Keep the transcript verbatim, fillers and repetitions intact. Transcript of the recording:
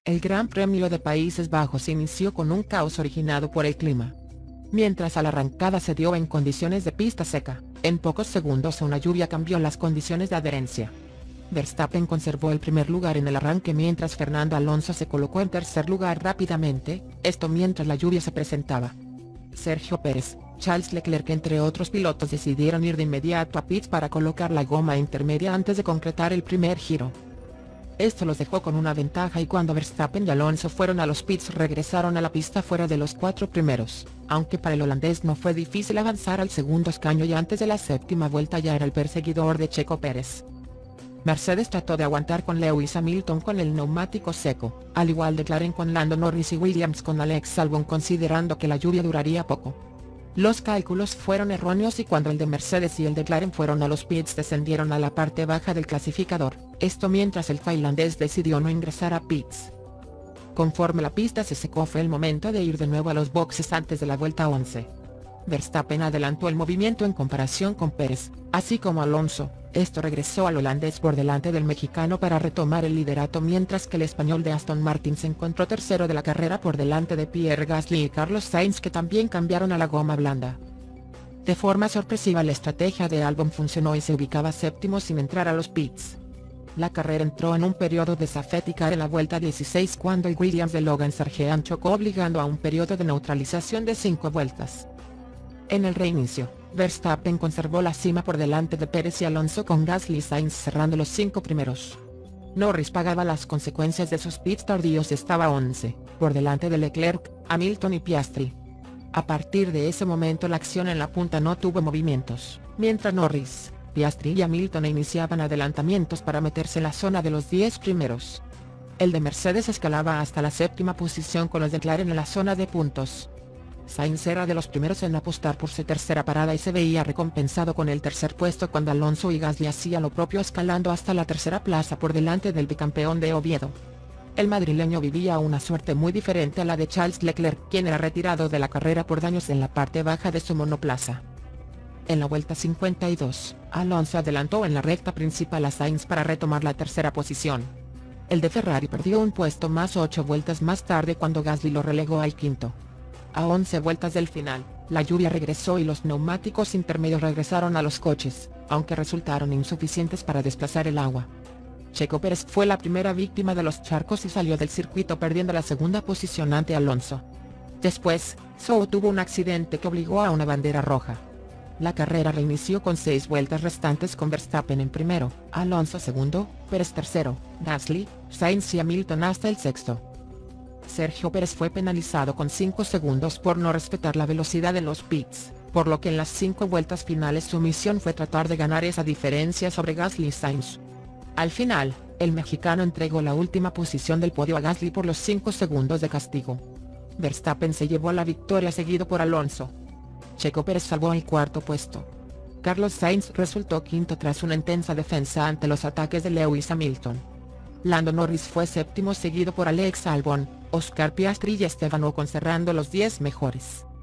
El Gran Premio de Países Bajos inició con un caos originado por el clima. Mientras a la arrancada se dio en condiciones de pista seca, en pocos segundos una lluvia cambió las condiciones de adherencia. Verstappen conservó el primer lugar en el arranque mientras Fernando Alonso se colocó en tercer lugar rápidamente, esto mientras la lluvia se presentaba. Sergio Pérez, Charles Leclerc entre otros pilotos decidieron ir de inmediato a pits para colocar la goma intermedia antes de concretar el primer giro. Esto los dejó con una ventaja y cuando Verstappen y Alonso fueron a los pits regresaron a la pista fuera de los cuatro primeros, aunque para el holandés no fue difícil avanzar al segundo escaño y antes de la séptima vuelta ya era el perseguidor de Checo Pérez. Mercedes trató de aguantar con Lewis Hamilton con el neumático seco, al igual de McLaren con Lando Norris y Williams con Alex Albon considerando que la lluvia duraría poco. Los cálculos fueron erróneos y cuando el de Mercedes y el de McLaren fueron a los pits descendieron a la parte baja del clasificador, esto mientras el tailandés decidió no ingresar a pits. Conforme la pista se secó fue el momento de ir de nuevo a los boxes antes de la vuelta once. Verstappen adelantó el movimiento en comparación con Pérez, así como Alonso, esto regresó al holandés por delante del mexicano para retomar el liderato mientras que el español de Aston Martin se encontró tercero de la carrera por delante de Pierre Gasly y Carlos Sainz que también cambiaron a la goma blanda. De forma sorpresiva la estrategia de Albon funcionó y se ubicaba séptimo sin entrar a los pits. La carrera entró en un periodo de safety car en la vuelta dieciséis cuando el Williams de Logan Sargeant chocó obligando a un periodo de neutralización de cinco vueltas. En el reinicio, Verstappen conservó la cima por delante de Pérez y Alonso con Gasly y Sainz cerrando los cinco primeros. Norris pagaba las consecuencias de sus pits tardíos y estaba once, por delante de Leclerc, Hamilton y Piastri. A partir de ese momento la acción en la punta no tuvo movimientos, mientras Norris, Piastri y Hamilton iniciaban adelantamientos para meterse en la zona de los diez primeros. El de Mercedes escalaba hasta la séptima posición con los de McLaren en la zona de puntos. Sainz era de los primeros en apostar por su tercera parada y se veía recompensado con el tercer puesto cuando Alonso y Gasly hacían lo propio escalando hasta la tercera plaza por delante del bicampeón de Oviedo. El madrileño vivía una suerte muy diferente a la de Charles Leclerc quien era retirado de la carrera por daños en la parte baja de su monoplaza. En la vuelta cincuenta y dos, Alonso adelantó en la recta principal a Sainz para retomar la tercera posición. El de Ferrari perdió un puesto más ocho vueltas más tarde cuando Gasly lo relegó al quinto. A once vueltas del final, la lluvia regresó y los neumáticos intermedios regresaron a los coches, aunque resultaron insuficientes para desplazar el agua. Checo Pérez fue la primera víctima de los charcos y salió del circuito perdiendo la segunda posición ante Alonso. Después, Zhou tuvo un accidente que obligó a una bandera roja. La carrera reinició con seis vueltas restantes con Verstappen en primero, Alonso segundo, Pérez tercero, Gasly, Sainz y Hamilton hasta el sexto. Sergio Pérez fue penalizado con cinco segundos por no respetar la velocidad en los pits, por lo que en las cinco vueltas finales su misión fue tratar de ganar esa diferencia sobre Gasly y Sainz. Al final, el mexicano entregó la última posición del podio a Gasly por los cinco segundos de castigo. Verstappen se llevó la victoria seguido por Alonso. Checo Pérez salvó el cuarto puesto. Carlos Sainz resultó quinto tras una intensa defensa ante los ataques de Lewis Hamilton. Lando Norris fue séptimo seguido por Alex Albon, Oscar Piastri y Esteban Ocon cerrando los diez mejores.